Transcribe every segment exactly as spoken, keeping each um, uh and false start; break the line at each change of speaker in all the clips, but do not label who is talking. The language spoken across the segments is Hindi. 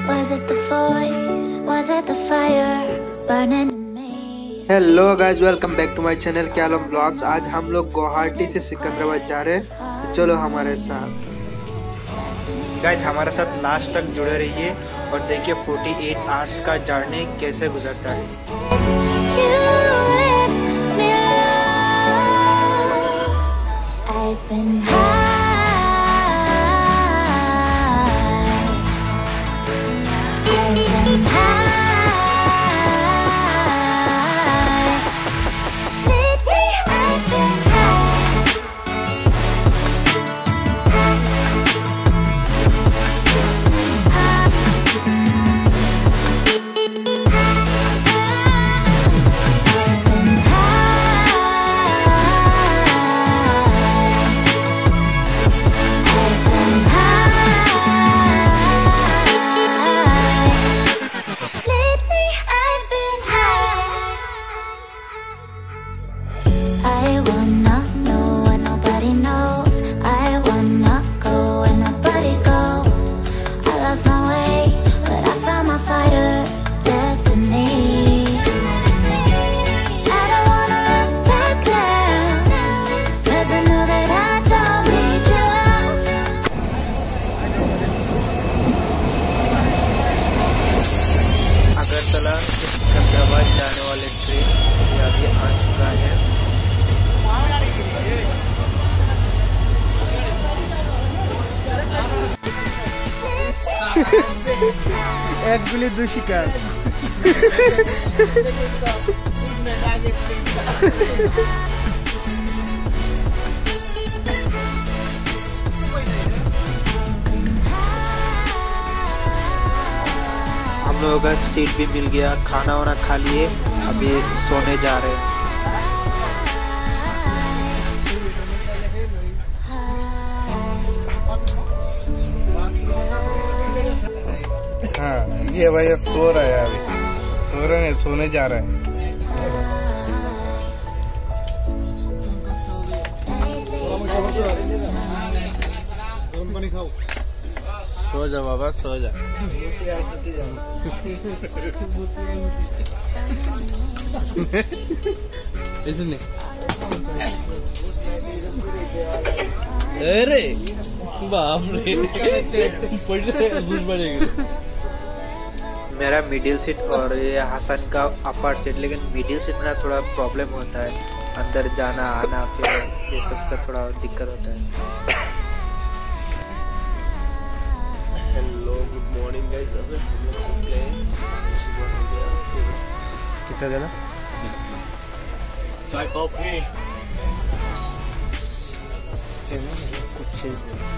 Was it the voice? Was it the fire burning in me?
Hello guys, welcome back to my channel क्यालम ब्लॉग्स। आज हम लोग गुवाहाटी से सिकंदराबाद जा रहे हैं, तो चलो हमारे साथ। गाइज हमारे साथ लास्ट तक जुड़े रहिए और देखिए अड़तालीस आवर्स का जर्नी कैसे गुजरता है।
You lift me up. I've been high. I've been high. Lately I've been
Secunderabad जाने वाले ट्रेन ये अभी आ चुका है। एक गुली दो शिकार। हम लोगों का सीट भी मिल गया, खाना वाना खा लिए, अभी सोने जा रहे हैं।
हाँ ये भैया सो रहा है, अभी सो रहे हैं, सोने जा रहे हैं। सो जा बाबा, सो जा। इसने अरे बाप रे
मेरा मिडिल सीट और ये हसन का अपर सीट, लेकिन मिडिल सीट में थोड़ा प्रॉब्लम होता है, अंदर जाना आना फिर ये सब का थोड़ा दिक्कत होता है।
Hello good morning guys. अबे हम लोग निकले सुबह हो गया, फिर कितना देना चाय कॉफी कुछ चीज नहीं।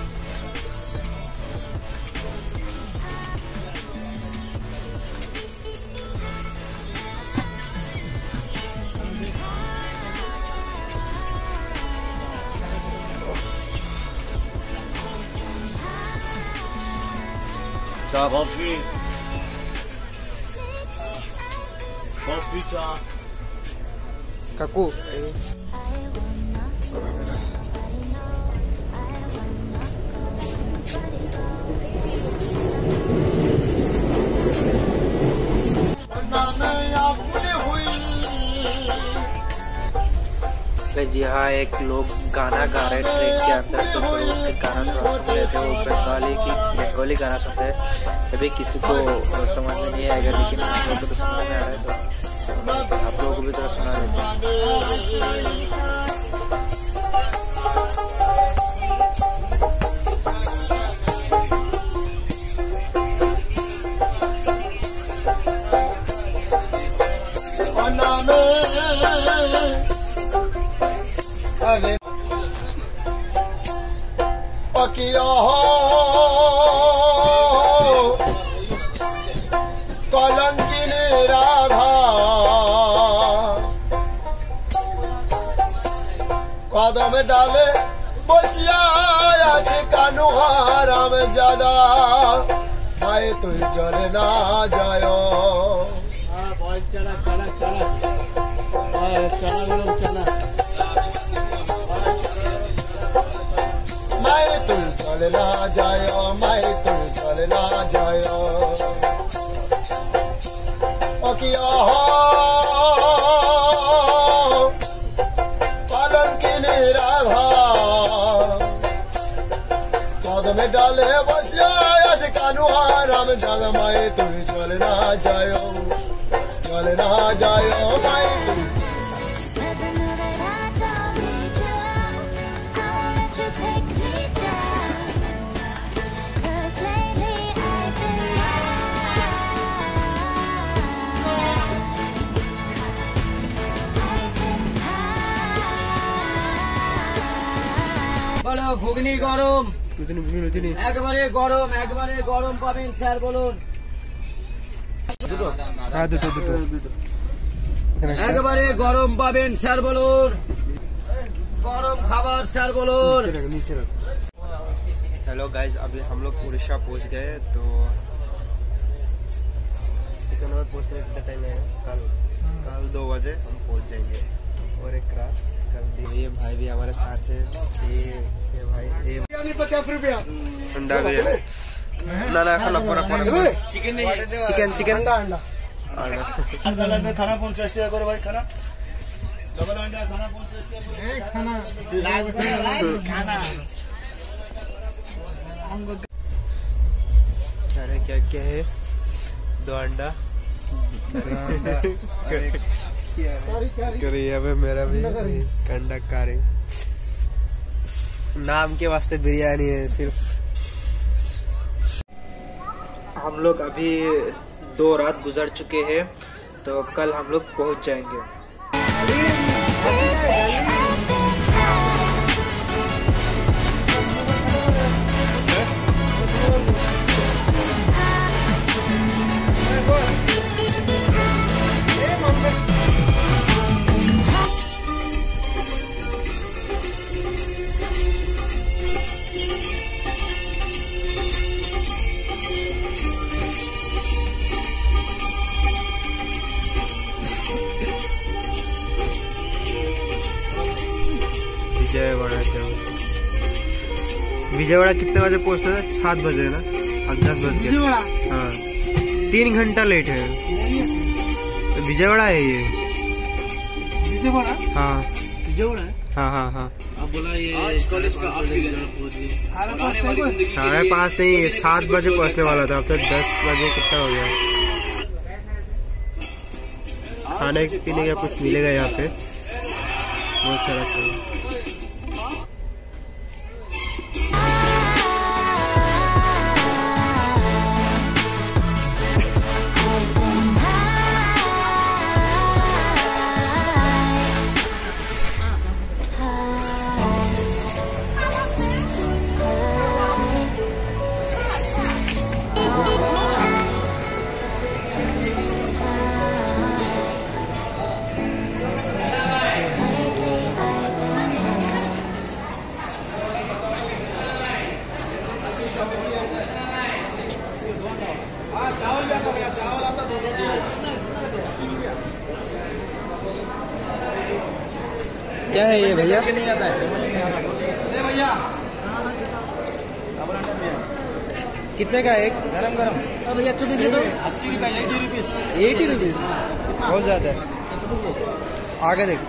चाय कॉफी कॉफी चाय
काकू जी हाँ, एक लोग गाना गा रहे हैं ट्रेन के अंदर, तो फिर उनके गाना थोड़ा सुन रहे थे। वो बंगाली की बंगाली गाना सुनते हैं, कभी किसी को समझ में नहीं आएगा, लेकिन आप लोगों को तो समझ में आ रहा है, तो आप लोगों को भी थोड़ा सुना देते हैं।
कलंकिनी राधा कदम डाले बसिया कानुहाराम ज्यादा माए तुम चले ना जायो। चला चला चला चला चला जल ना जायो माए तुम जल ना जायो ओ किया पालन की निराधा पद में डाले बसिया कानुआ राम जल माए तुम जल ना जायो जल ना जायो माए तुम
Cause I know that I don't need your love. I won't let you take me down. Cause lately I've been high. I've been high.
বলো ঘুগনি গরম
রুচিনি ভুগনি রুচিনি
একবারে গরম একবারে গরম পাবেন স্যার বলুন
হ্যাঁ দুটো দুটো
একবারে গরম পাবেন স্যার বলুন গরম খাবার স্যার বলুন।
हेलो गाइस, अभी हम लोग उड़ीसा पहुंच गए। तो सिकंदराबाद पहुंचने में कितना टाइम है? कल कल दो बजे हम पहुंच जाएंगे। और एक रात कल दिन। ये भाई भी हमारे साथ है। ये ये भाई ये
पचास रुपया
अंडा बिरयानी ना ना खाना पूरा पूरा
চিকেন নেই
चिकन चिकन
अंडा अंडा
खाना पचास टाका करो भाई खाना डबल अंडा खाना पचास टाका
क्या है क्या क्या है? दो अंडा करी अबे मेरा भी कंडा कारी नाम के वास्ते बिरयानी है सिर्फ।
हम लोग अभी दो रात गुजर चुके हैं, तो कल हम लोग पहुंच जाएंगे।
विजयवाड़ा जाओ। विजयवाड़ा कितने बजे पहुंचना है? सात बजे ना, अब दस बज गए। हाँ, तीन घंटा लेट है। तो विजयवाड़ा है ये?
विजयवाड़ा?
हाँ
विजयवाड़ा है?
हाँ हाँ हाँ।
अब बोला ये कॉलेज का
साढ़े पाँच नहीं, सात बजे पहुंचने वाला था। अब तो दस बजे कितना हो गया। खाने पीने का कुछ मिलेगा यहाँ पे, बहुत सारा सब। क्या है ये भैया? कितने का एक?
गरम गरम भैया अस्सी रुपया एटी रुपीज
एटी रुपीज बहुत ज्यादा है। आगे देख।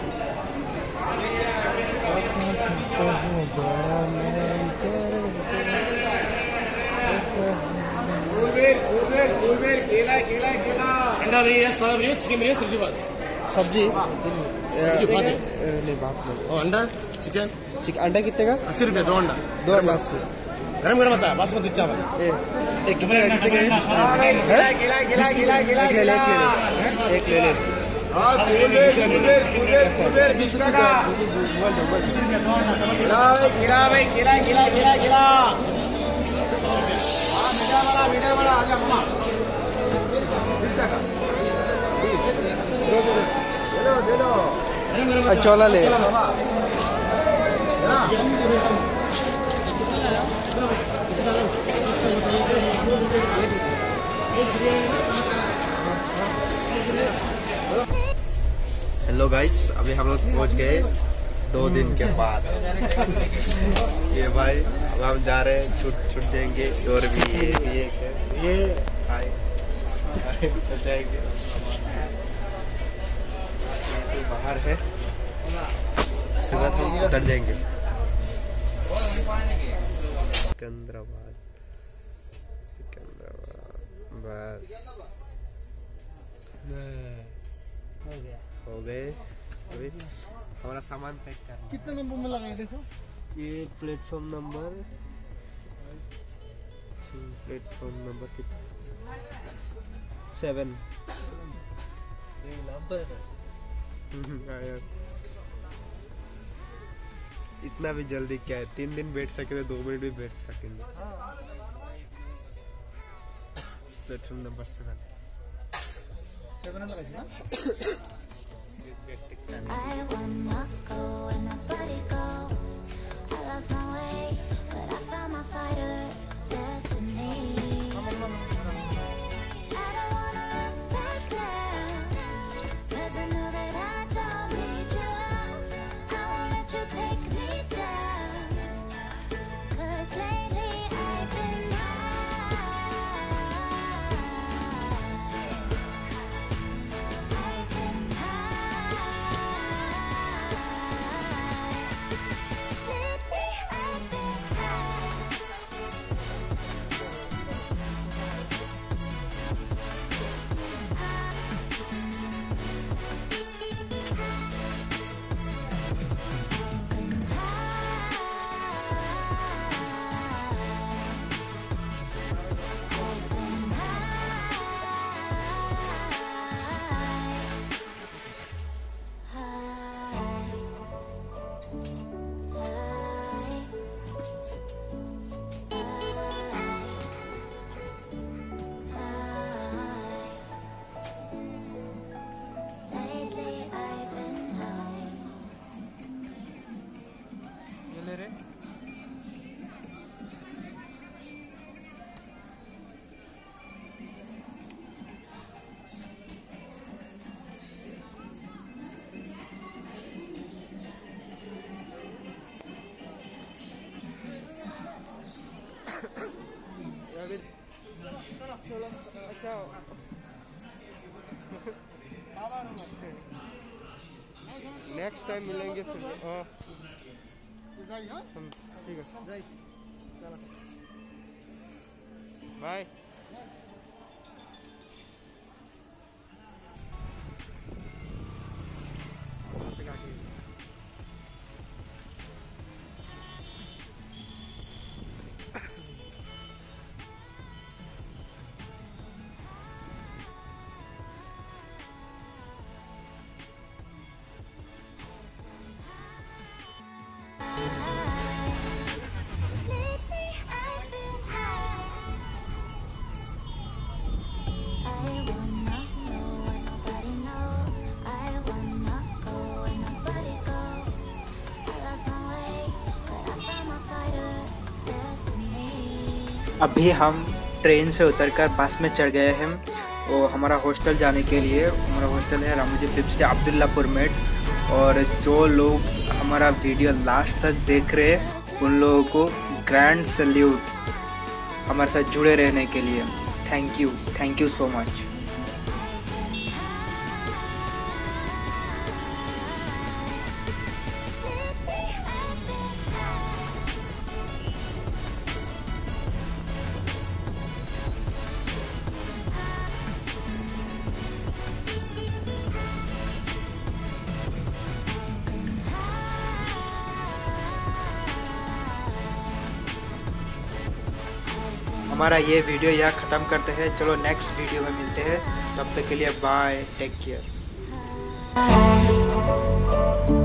अंडा भैया सौ भैया चिकन भैया सब्जी बात
सब्जी
सब्जी बात है
नहीं बात नहीं।
और अंडा चिकन
चिकन अंडा कितने का?
अस्सी रुपया दो अंडा
दो अंडा अस्सी।
गरम गरम आता है बासमती चावल
ए- एक कितने का? कितने का है? एक ले ले एक ले ले एक ले ले। चौला ले। हेलो गाइस, अभी हम लोग पहुंच गए दो दिन के बाद ये भाई अब हम जा रहे हैं, छुट छुट जाएंगे और भी ये भी एक है, ये आए छुट जाएंगे, ये बाहर है, फिर बाद हम उतर जाएंगे सिकंदराबाद, सिकंदराबाद बस हो गए। अभी हमारा सामान पैक करना।
कितने नंबर में लगाए देखो?
ये प्लेटफॉर्म नंबर प्लेटफॉर्म नंबर कितना सेवन। इतना भी जल्दी क्या है, तीन दिन बैठ सके तो दो मिनट भी बैठ सकेंगे। प्लेटफॉर्म नंबर सेवन
सेवन लगाए ना?
I wanna go where nobody goes. I lost my way, but I found my fighter's destiny. I don't wanna look back now, 'cause I know that I don't need you. I won't let you take me down, 'cause lately I've been I've been lately I've been
next time मिलेंगे फिर। हाँ ठीक है, bye.
lately I've been high. I wanna know what nobody knows. I wanna go where nobody goes. I lost my way, but I found my fighter's destiny.
अभी हम ट्रेन से उतरकर बस में चढ़ गए हैं और हमारा हॉस्टल जाने के लिए। हमारा हॉस्टल है रामोजी फिल्म सिटी अब्दुल्लापुर में। और जो लोग हमारा वीडियो लास्ट तक देख रहे हैं उन लोगों को ग्रैंड सैल्यूट हमारे साथ जुड़े रहने के लिए। Thank you thank you so much. हमारा ये वीडियो यहाँ ख़त्म करते हैं। चलो नेक्स्ट वीडियो में मिलते हैं, तब तक के लिए बाय, टेक केयर।